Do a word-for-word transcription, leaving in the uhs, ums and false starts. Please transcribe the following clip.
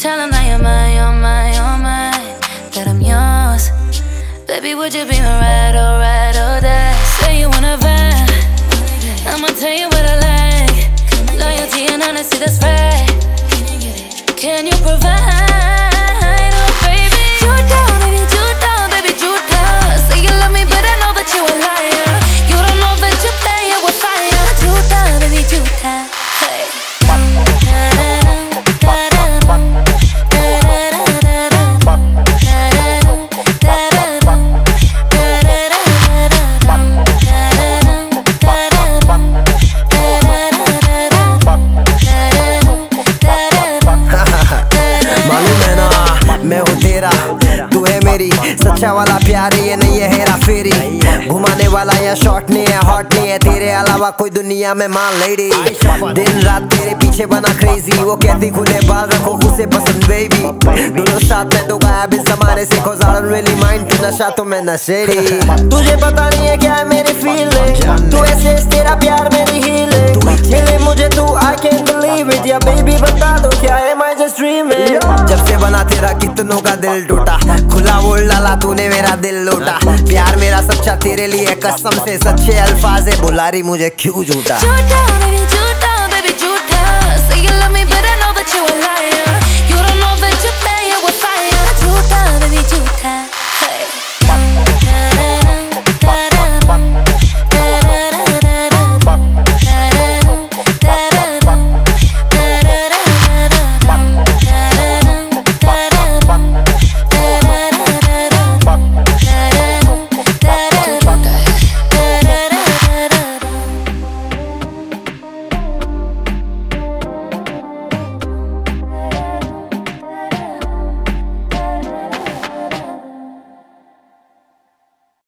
Tell him that you're mine, you're mine, you're mine, that I'm yours. Baby, would you be my ride, or ride, or die? Say you wanna vibe, I'ma tell you what I like. Loyalty and honesty, that's right. Can you provide, oh baby? You down, baby, you down, baby, you down. Say you love me, but I know that you a liar. You don't know that you play it with fire. You down, baby, you down. Hey. मैं हूँ तेरा, तू है मेरी, सच्चा वाला प्यार ये नहीं है हेरा फेरी। घुमाने वाला या शॉट नहीं है, हॉट नहीं है, तेरे अलावा कोई दुनिया में मान लेडी। दिन रात तेरे पीछे बना क्रेजी, वो कहती खुले बाल रखो उसे पसंद बेबी। दोनों साथ में तो गायब इस जमाने से, cause I don't really mind, तू नशा तो मैं नशेड़ी। तुझे पता नहीं है क्या है मेरी फीलिंग, तू ऐसे तेरा प्यार मेरी हीलिंग। मिले मुझे तू I can't believe it, या बेबी बता दो क्या है my just dreaming। जब से बना तेरा कितनों का दिल टूटा, खुला बोल डाला तूने मेरा दिल लूटा। प्यार मेरा सच्चा तेरे लिए कसम से, सच्चे अल्फाज है, बुला रही मुझे क्यों झूठा।